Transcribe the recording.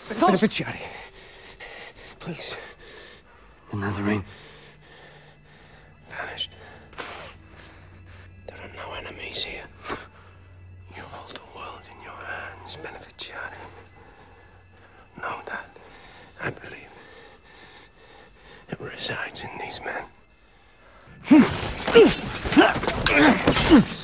Beneficiari. Please. The Nazarene. Vanished. There are no enemies here. You hold the world in your hands, Beneficiari. Know that. I believe it resides in these men.